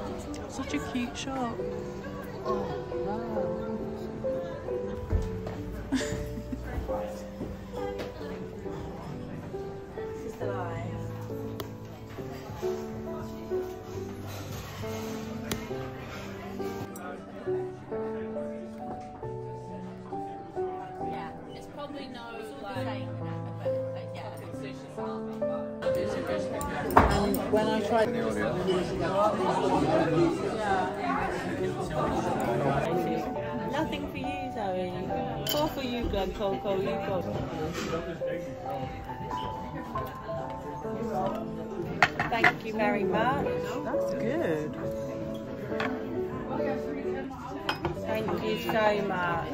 Such a cute shop. This is the line. Yeah, it's probably no like. And when I tried nothing for you, Zoe. All for you, Glenn Coco, you go. Thank you very much. That's good. Thank you so much.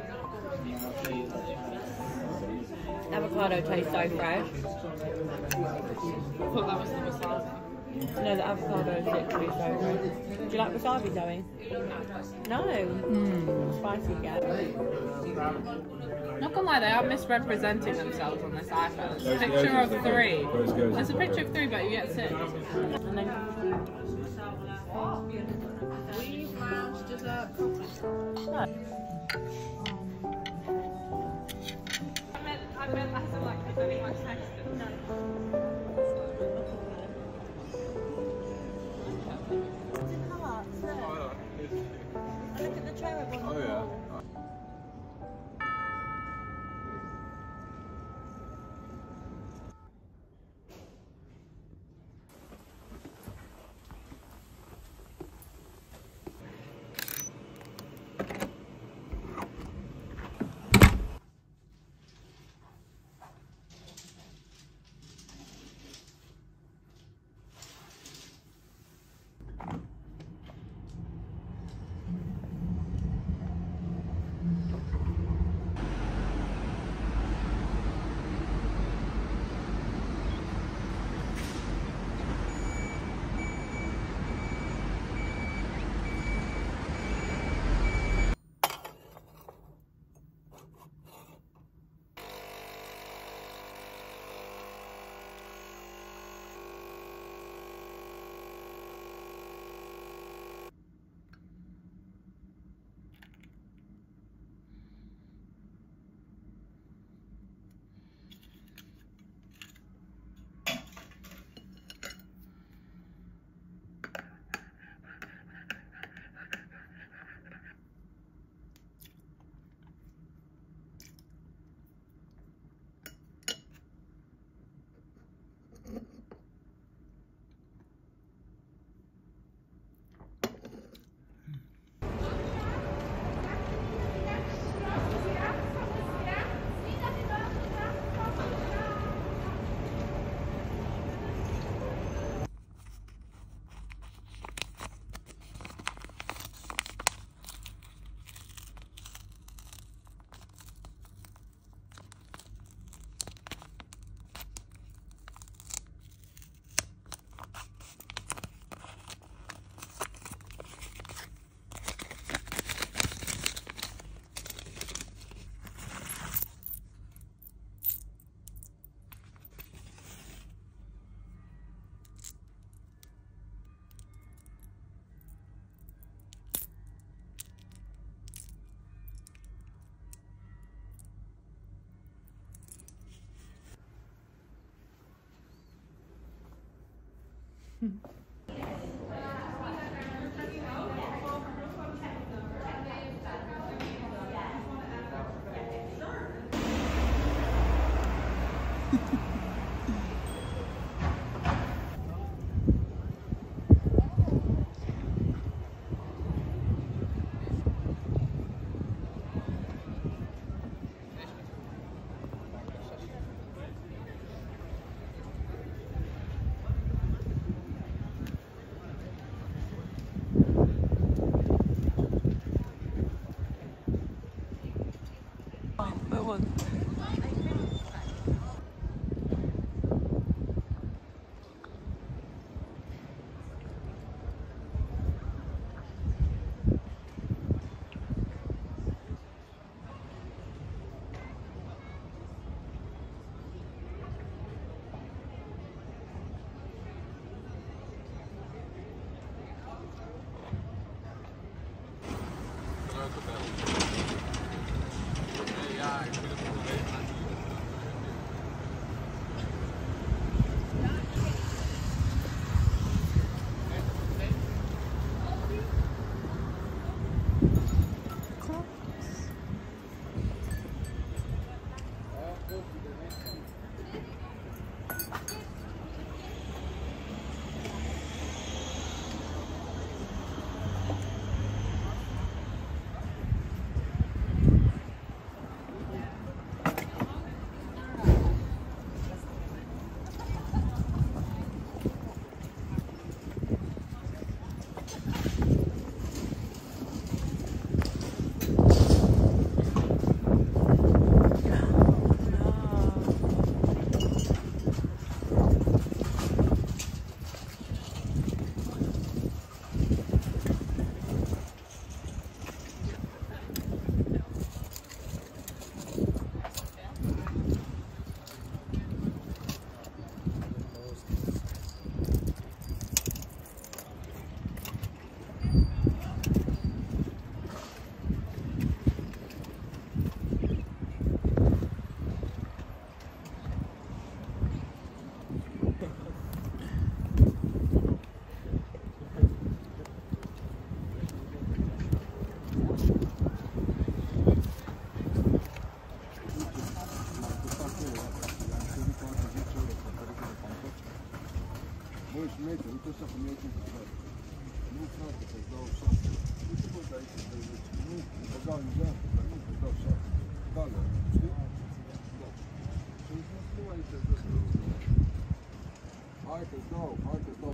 Avocado tastes so fresh. I thought that was the wasabi. No, the avocado is literally so fresh. Do you like wasabi, Zoe? No. Spicy again. Not gonna lie, they are misrepresenting themselves on this iPhone. It's a picture of 3. There's a picture of 3, but you get 6. And then I meant as in like I don't even text it. No. look at the cherub one. Oh yeah. Mooi smeten, hoe kost dat een meter? Hoe groot is dat? Zo zacht. Hoe is dat deze? Dat kan je zeggen. Dat is zacht. Kan je? Hard to go, hard to go.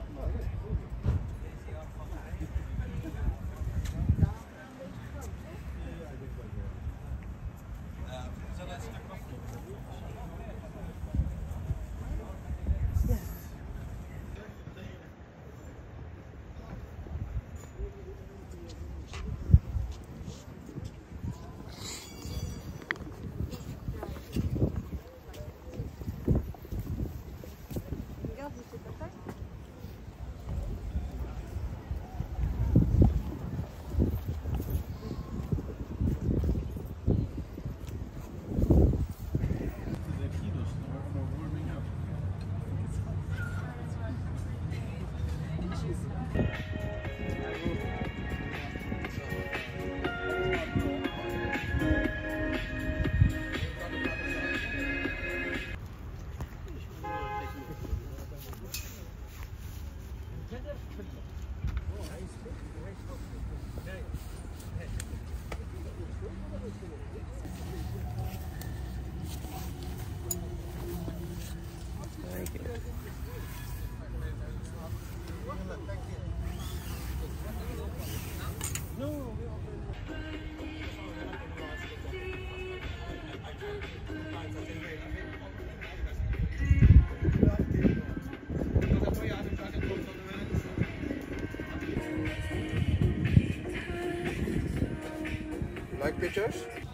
Like pictures?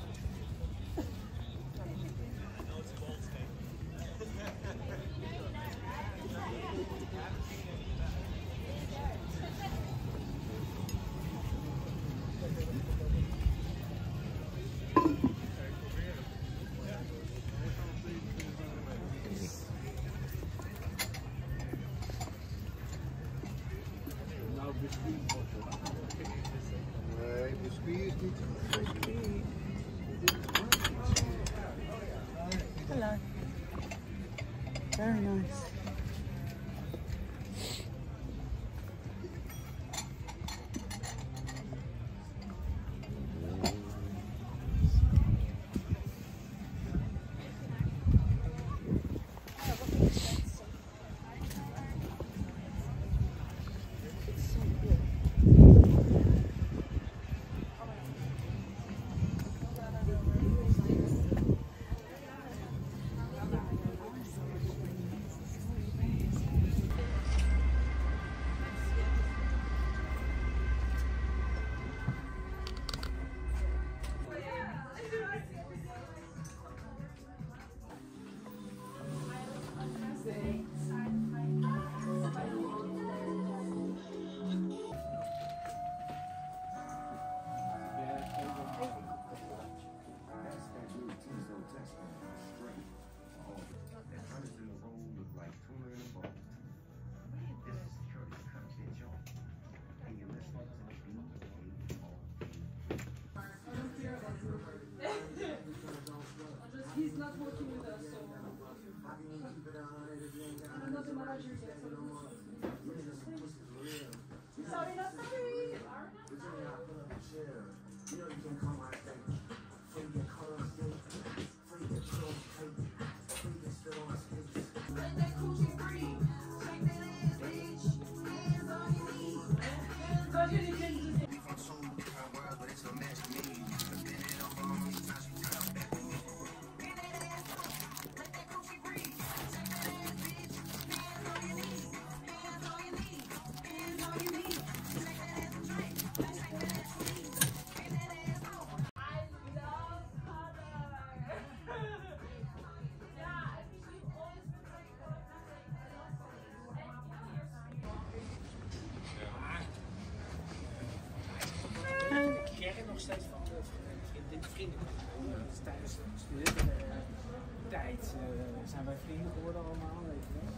Nee, biscuit is niet. Hello. Very nice. Nog steeds van de vrienden. Dus tijdens de studententijd zijn wij vrienden geworden allemaal, weet je wel.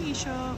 tea shop.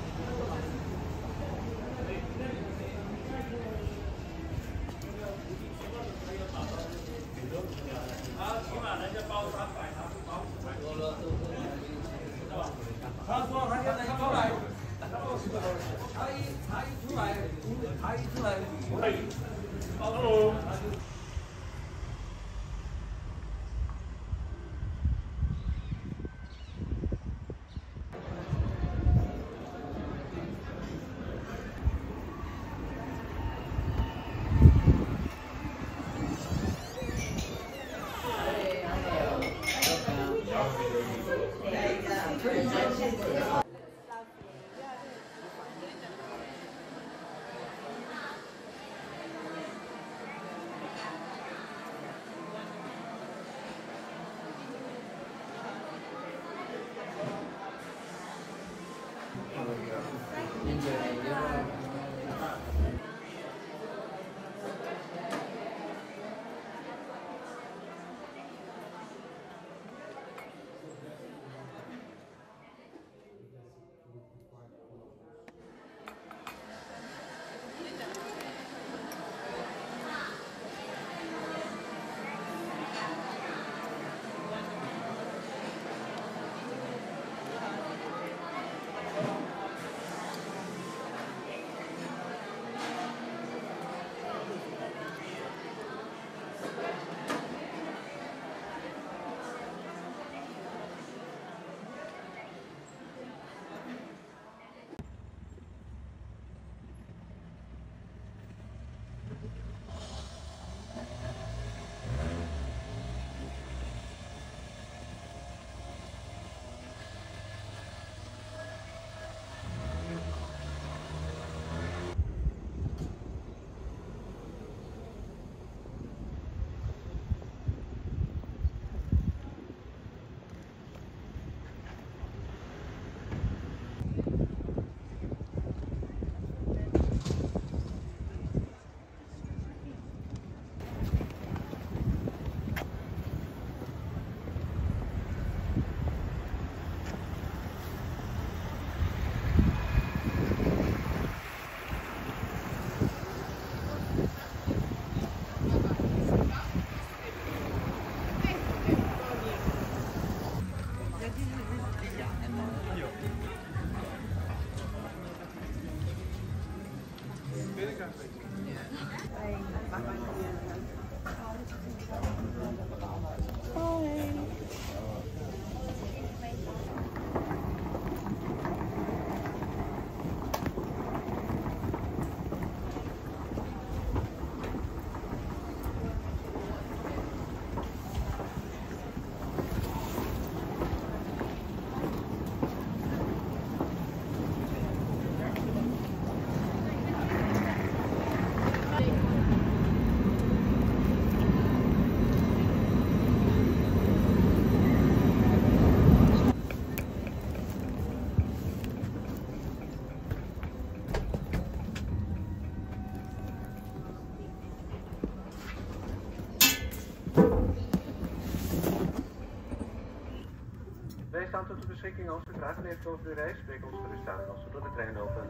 Wij staan tot uw beschikking als u vragen heeft over uw reis. Spreek ons gerust aan als we door de trein lopen.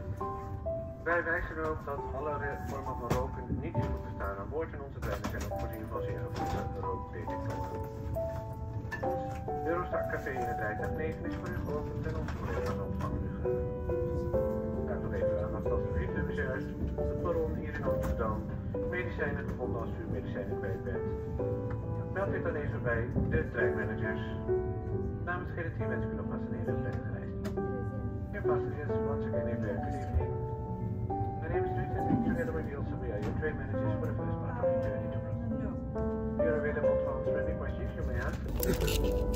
Wij wijzen erop dat alle vormen van roken niet is toegestaan aan boord en onze treinen zijn ook voorzien van zeer gevoelige rookdetectoren. Ons Eurostar café in het rijtuig 9 is voor u geopend en onze collega's ontvangen u graag. Kijk nog even aandacht als u u juist op het perron hier in Amsterdam medicijnen gevonden als u medicijnen kwijt bent. Meld dit dan even bij de treinmanagers. Namens het hele team wens ik u nogmaals een hele prettige reis. Dear passengers, once again a very good evening. My name is Ruth and together with Ilse we are your train managers for the first part of your journey to Brussels. We are available to answer any questions you may ask.